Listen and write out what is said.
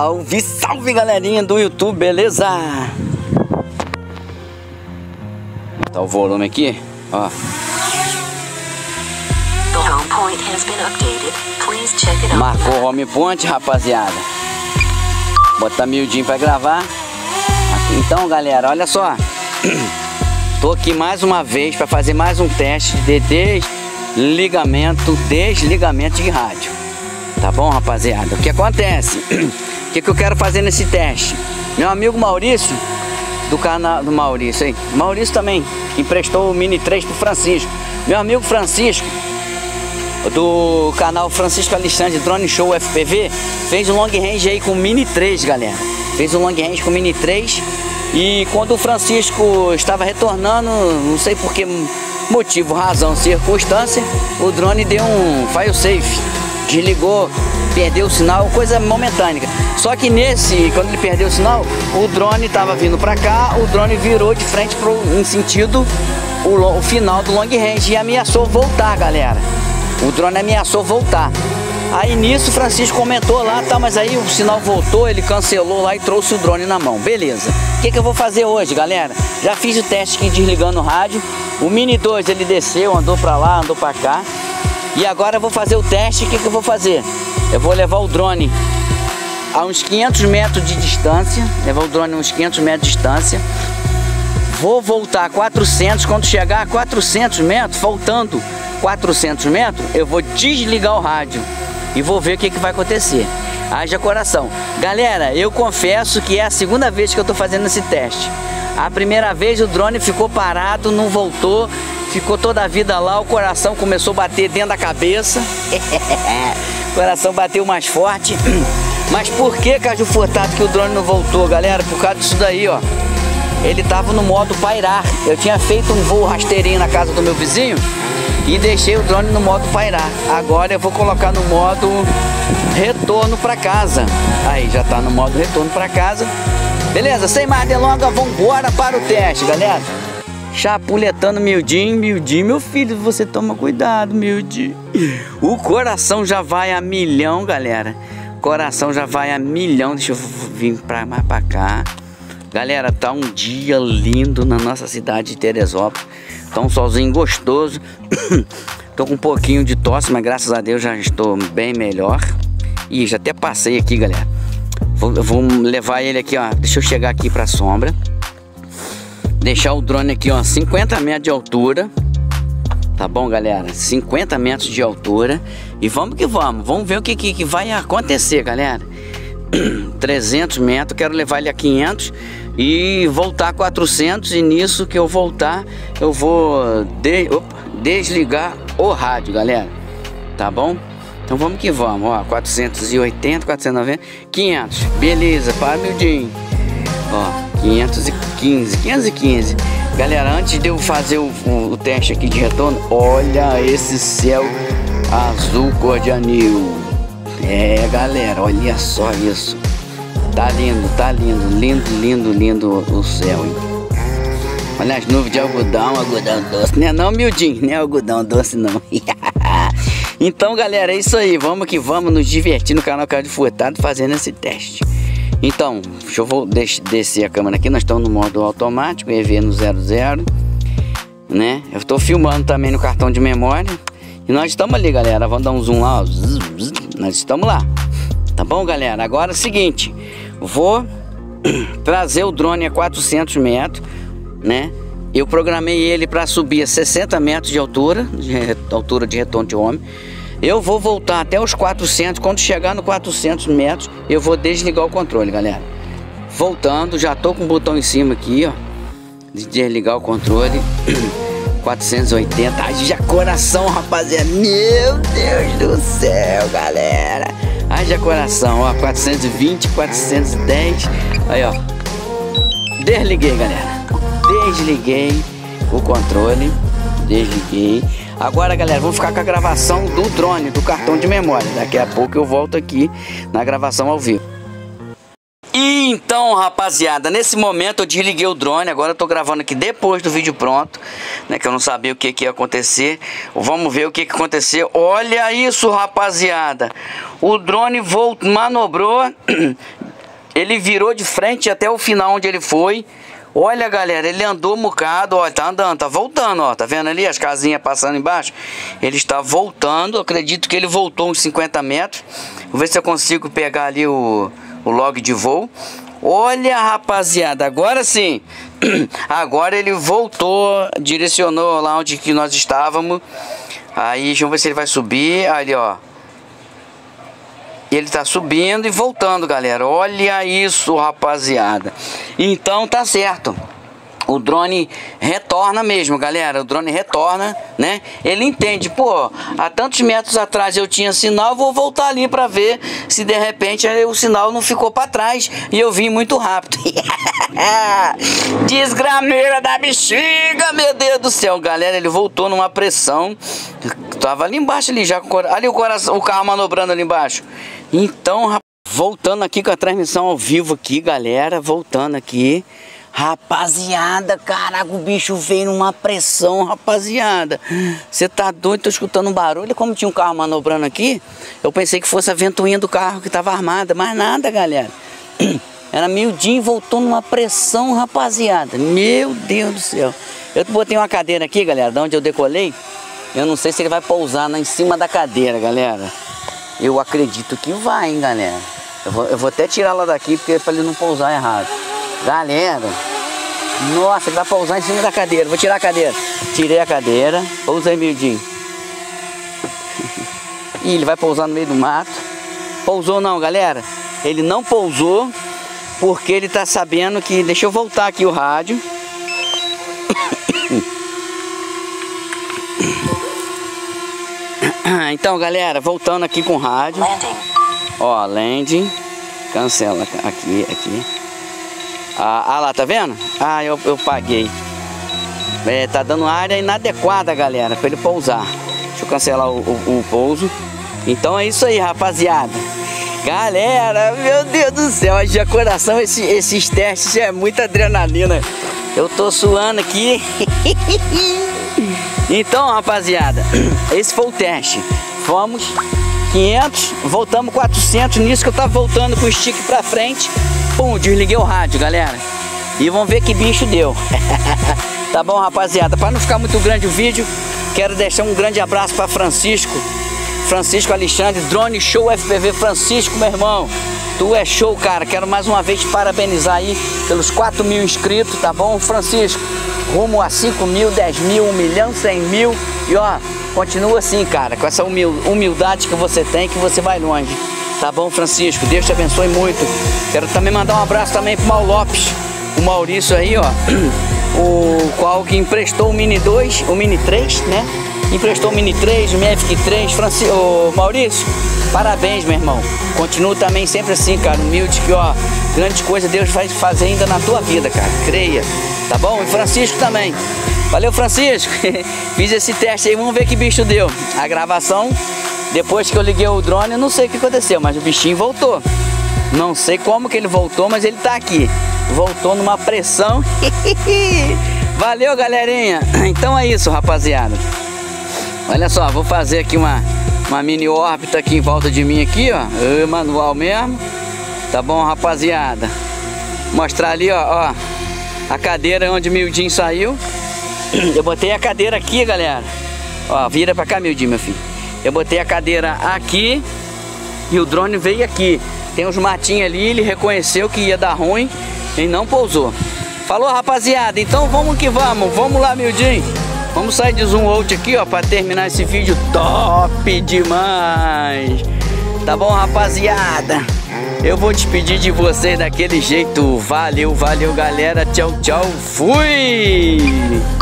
Salve, salve galerinha do YouTube, beleza? Tá o volume aqui, ó. Marcou o home point, rapaziada. Botar miudinho pra gravar. Então galera, olha só. Tô aqui mais uma vez para fazer mais um teste de desligamento de rádio. Tá bom, rapaziada? O que acontece? O que eu quero fazer nesse teste? Meu amigo Maurício, do canal do Maurício aí. Maurício também emprestou o Mini 3 pro Francisco. Meu amigo Francisco, do canal Francisco Alexandre Drone Show FPV, fez um long range aí com o Mini 3, galera. Fez um long range com o Mini 3. E quando o Francisco estava retornando, não sei por que motivo, razão, circunstância, o drone deu um fail safe, desligou, perdeu o sinal, coisa momentânea. Só que quando ele perdeu o sinal, o drone estava vindo para cá, o drone virou de frente em sentido o final do long range e ameaçou voltar, galera. O drone ameaçou voltar. Aí nisso o Francisco comentou lá, tá, mas aí o sinal voltou, ele cancelou lá e trouxe o drone na mão. Beleza. O que eu vou fazer hoje, galera? Já fiz o teste aqui desligando o rádio. O Mini 2 ele desceu, andou pra lá, andou pra cá. E agora eu vou fazer o teste. O que eu vou fazer? Eu vou levar o drone a uns 500 metros de distância. Levar o drone a uns 500 metros de distância. Vou voltar a 400. Quando chegar a 400 metros, faltando 400 metros, eu vou desligar o rádio. E vou ver o que vai acontecer. Haja coração. Galera, eu confesso que é a segunda vez que eu tô fazendo esse teste. A primeira vez o drone ficou parado, não voltou, ficou toda a vida lá, o coração começou a bater dentro da cabeça. O coração bateu mais forte. Mas por que, Caju Furtado, que o drone não voltou, galera? Por causa disso daí, ó. Ele tava no modo pairar. Eu tinha feito um voo rasteirinho na casa do meu vizinho e deixei o drone no modo pairar. Agora eu vou colocar no modo retorno para casa. Aí já tá no modo retorno para casa. Beleza, sem mais delongas, vamos embora para o teste, galera. Chapuletando miudinho, meu filho, você toma cuidado, miudinho. O coração já vai a milhão, galera. Coração já vai a milhão. Deixa eu vir mais para cá. Galera, tá um dia lindo na nossa cidade de Teresópolis. Tá um solzinho gostoso. Tô com um pouquinho de tosse, mas graças a Deus já estou bem melhor. E já até passei aqui, galera. Vou levar ele aqui, ó. Deixa eu chegar aqui pra sombra. Deixar o drone aqui, ó, 50 metros de altura. Tá bom, galera? 50 metros de altura. E vamos que vamos. Vamos ver o que vai acontecer, galera. 300 metros, quero levar ele a 500 e voltar a 400. E nisso que eu voltar, eu vou desligar o rádio, galera. Tá bom? Então vamos que vamos, ó. 480, 490, 500. Beleza, para miudinho. Ó, 515. Galera, antes de eu fazer o teste aqui de retorno, olha esse céu azul cor de anil. É, galera, olha só isso. Tá lindo o céu, hein? Olha as nuvens de algodão doce. Não é não, miudinho, não é algodão doce não. Então, galera, é isso aí. Vamos que vamos nos divertir no canal Caju Furtado fazendo esse teste. Então, deixa eu descer a câmera aqui. Nós estamos no modo automático, EV no 00, né? Eu estou filmando também no cartão de memória. E nós estamos ali, galera. Vamos dar um zoom lá, ó. Nós estamos lá. Tá bom, galera? Agora é o seguinte. Vou trazer o drone a 400 metros, né? Eu programei ele para subir a 60 metros de altura de retorno de homem. Eu vou voltar até os 400. Quando chegar no 400 metros, eu vou desligar o controle, galera. Voltando, já tô com o botão em cima aqui, ó, de desligar o controle. 480, haja coração, rapaziada. Meu Deus do céu, galera. Haja coração, ó. 420, 410. Aí, ó. Desliguei, galera. Desliguei o controle. Desliguei. Agora, galera, vamos ficar com a gravação do drone, do cartão de memória. Daqui a pouco eu volto aqui na gravação ao vivo. E então, rapaziada, nesse momento eu desliguei o drone. Agora eu tô gravando aqui depois do vídeo pronto, né, que eu não sabia o que ia acontecer. Vamos ver o que aconteceu. Olha isso, rapaziada. O drone manobrou Ele virou de frente até o final onde ele foi. Olha, galera, ele andou um bocado, ó, tá andando, tá voltando, ó, tá vendo ali as casinhas passando embaixo? Ele está voltando, acredito que ele voltou uns 50 metros. Vou ver se eu consigo pegar ali o log de voo. Olha, rapaziada, agora sim. Agora ele voltou, direcionou lá onde que nós estávamos. Aí, vamos ver se ele vai subir, ali, ó. Ele tá subindo e voltando, galera. Olha isso, rapaziada. Então tá certo. O drone retorna mesmo, galera. O drone retorna, né? Ele entende, pô, há tantos metros atrás eu tinha sinal, vou voltar ali pra ver se de repente o sinal não ficou pra trás e eu vim muito rápido. Desgrameira da bexiga, meu Deus do céu, galera. Ele voltou numa pressão. Tava ali embaixo, ali já. Ali o carro manobrando ali embaixo. Então, voltando aqui com a transmissão ao vivo aqui, galera. Voltando aqui. Rapaziada, caraca, o bicho veio numa pressão, rapaziada. Você tá doido? Tô escutando um barulho. Como tinha um carro manobrando aqui, eu pensei que fosse a ventoinha do carro que tava armada. Mas nada, galera. Era miudinho e voltou numa pressão, rapaziada. Meu Deus do céu. Eu botei uma cadeira aqui, galera, de onde eu decolei. Eu não sei se ele vai pousar em cima da cadeira, galera. Eu acredito que vai, hein, galera. Eu vou até tirar ela daqui, porque pra ele não pousar errado. Galera, nossa, ele vai pousar em cima da cadeira. Vou tirar a cadeira. Tirei a cadeira. Pousei miudinho. Ih, ele vai pousar no meio do mato. Pousou não, galera. Ele não pousou porque ele tá sabendo que... Deixa eu voltar aqui o rádio. Então, galera, voltando aqui com o rádio. Ó, landing. Cancela aqui. Ah lá, tá vendo? Ah, eu paguei. Tá dando área inadequada, galera, pra ele pousar. Deixa eu cancelar o pouso. Então é isso aí, rapaziada. Galera, meu Deus do céu, de coração, esses testes é muita adrenalina. Eu tô suando aqui. Então, rapaziada, esse foi o teste. Fomos 500, voltamos 400. Nisso que eu tava voltando com o stick pra frente. Pum, desliguei o rádio, galera. E vamos ver que bicho deu. Tá bom, rapaziada? Para não ficar muito grande o vídeo, quero deixar um grande abraço para Francisco Alexandre, Drone Show FPV. Francisco, meu irmão, tu é show, cara. Quero mais uma vez te parabenizar aí pelos 4.000 inscritos, tá bom, Francisco? Rumo a 5.000, 10.000, 1 milhão, 100 mil. E ó, continua assim, cara, com essa humildade que você tem, que você vai longe. Tá bom, Francisco? Deus te abençoe muito. Quero também mandar um abraço também pro Mauro Lopes, o Maurício aí, ó, o qual que emprestou o Mini 2, o Mini 3, né? Emprestou o Mini 3, o Mavic 3. Ô, Maurício, parabéns, meu irmão. Continua também sempre assim, cara, humilde, que ó, grande coisa Deus vai fazer ainda na tua vida, cara. Creia, tá bom? E Francisco também. Valeu, Francisco. Fiz esse teste aí, vamos ver que bicho deu. A gravação, depois que eu liguei o drone, eu não sei o que aconteceu, mas o bichinho voltou. Não sei como que ele voltou, mas ele tá aqui. Voltou numa pressão. Valeu, galerinha. Então é isso, rapaziada. Olha só, vou fazer aqui uma mini órbita aqui em volta de mim aqui, ó. Manual mesmo. Tá bom, rapaziada? Mostrar ali, ó, a cadeira onde o miudinho saiu. Eu botei a cadeira aqui, galera. Ó, vira pra cá, miudinho, meu filho. Eu botei a cadeira aqui e o drone veio aqui. Tem uns matinhos ali, ele reconheceu que ia dar ruim e não pousou. Falou, rapaziada? Então vamos que vamos. Vamos lá, miudinho. Vamos sair de zoom out aqui, ó, pra terminar esse vídeo top demais. Tá bom, rapaziada? Eu vou despedir de vocês daquele jeito. Valeu, valeu, galera. Tchau, tchau. Fui!